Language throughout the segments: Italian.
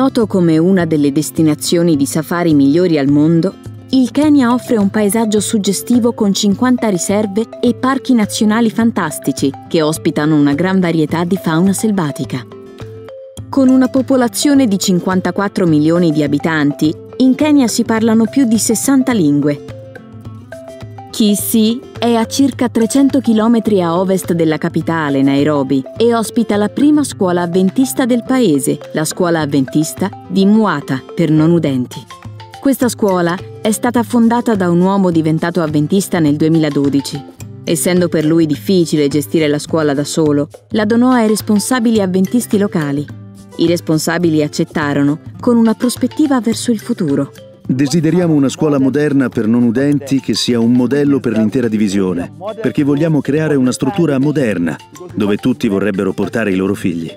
Noto come una delle destinazioni di safari migliori al mondo, il Kenya offre un paesaggio suggestivo con 50 riserve e parchi nazionali fantastici che ospitano una gran varietà di fauna selvatica. Con una popolazione di 54 milioni di abitanti, in Kenya si parlano più di 60 lingue. Kisii è a circa 300 km a ovest della capitale, Nairobi, e ospita la prima scuola avventista del paese, la scuola avventista di Mwata per non udenti. Questa scuola è stata fondata da un uomo diventato avventista nel 2012. Essendo per lui difficile gestire la scuola da solo, la donò ai responsabili avventisti locali. I responsabili accettarono con una prospettiva verso il futuro. Desideriamo una scuola moderna per non udenti che sia un modello per l'intera divisione, perché vogliamo creare una struttura moderna, dove tutti vorrebbero portare i loro figli.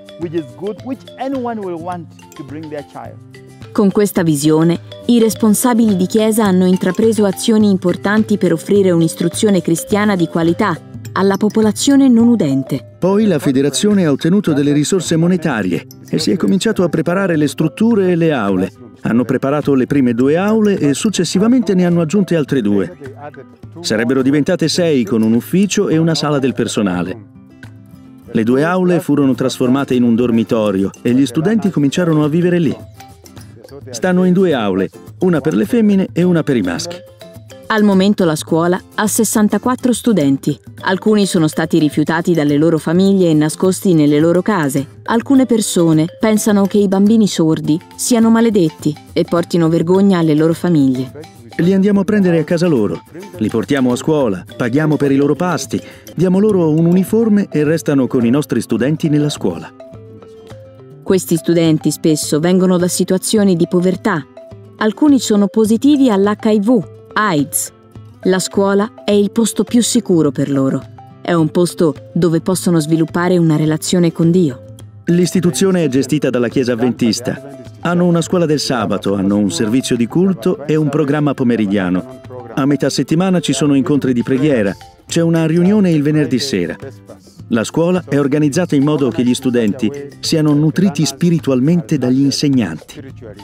Con questa visione, i responsabili di chiesa hanno intrapreso azioni importanti per offrire un'istruzione cristiana di qualità alla popolazione non udente. Poi la federazione ha ottenuto delle risorse monetarie e si è cominciato a preparare le strutture e le aule. Hanno preparato le prime 2 aule e successivamente ne hanno aggiunte altre 2. Sarebbero diventate 6 con un ufficio e una sala del personale. Le 2 aule furono trasformate in un dormitorio e gli studenti cominciarono a vivere lì. Stanno in 2 aule, una per le femmine e una per i maschi. Al momento la scuola ha 64 studenti. Alcuni sono stati rifiutati dalle loro famiglie e nascosti nelle loro case. Alcune persone pensano che i bambini sordi siano maledetti e portino vergogna alle loro famiglie. Li andiamo a prendere a casa loro, li portiamo a scuola, paghiamo per i loro pasti, diamo loro un uniforme e restano con i nostri studenti nella scuola. Questi studenti spesso vengono da situazioni di povertà. Alcuni sono positivi all'HIV, AIDS. La scuola è il posto più sicuro per loro. È un posto dove possono sviluppare una relazione con Dio. L'istituzione è gestita dalla Chiesa Avventista. Hanno una scuola del sabato, hanno un servizio di culto e un programma pomeridiano. A metà settimana ci sono incontri di preghiera. C'è una riunione il venerdì sera. La scuola è organizzata in modo che gli studenti siano nutriti spiritualmente dagli insegnanti.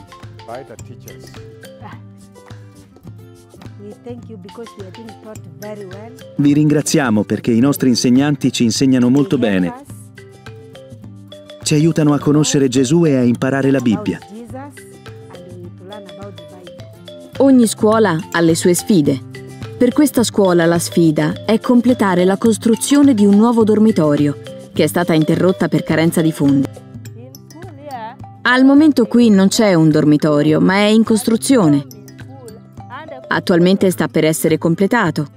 Vi ringraziamo perché i nostri insegnanti ci insegnano molto bene. Ci aiutano a conoscere Gesù e a imparare la Bibbia. Ogni scuola ha le sue sfide. Per questa scuola la sfida è completare la costruzione di un nuovo dormitorio, che è stata interrotta per carenza di fondi. Al momento qui non c'è un dormitorio, ma è in costruzione. Attualmente sta per essere completato.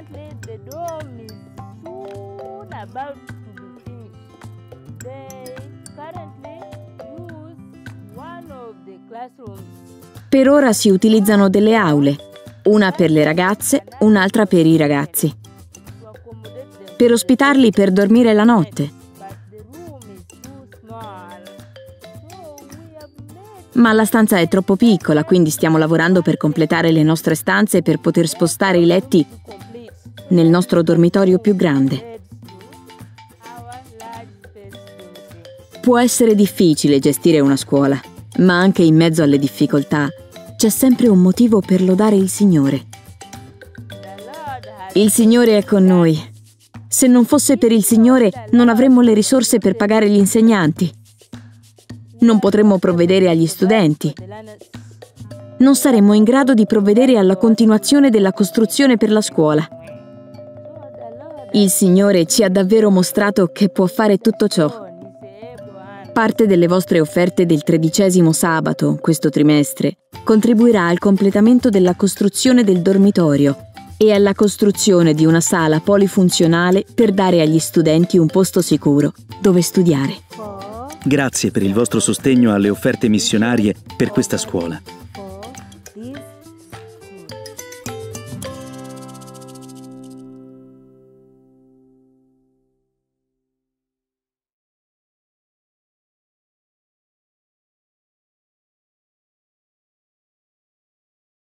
Per ora si utilizzano delle aule, una per le ragazze, un'altra per i ragazzi, per ospitarli per dormire la notte. Ma la stanza è troppo piccola, quindi stiamo lavorando per completare le nostre stanze per poter spostare i letti nel nostro dormitorio più grande. Può essere difficile gestire una scuola, ma anche in mezzo alle difficoltà c'è sempre un motivo per lodare il Signore. Il Signore è con noi. Se non fosse per il Signore, non avremmo le risorse per pagare gli insegnanti. Non potremmo provvedere agli studenti. Non saremmo in grado di provvedere alla continuazione della costruzione per la scuola. Il Signore ci ha davvero mostrato che può fare tutto ciò. Parte delle vostre offerte del 13° sabato, questo trimestre, contribuirà al completamento della costruzione del dormitorio e alla costruzione di una sala polifunzionale per dare agli studenti un posto sicuro dove studiare. Grazie per il vostro sostegno alle offerte missionarie per questa scuola.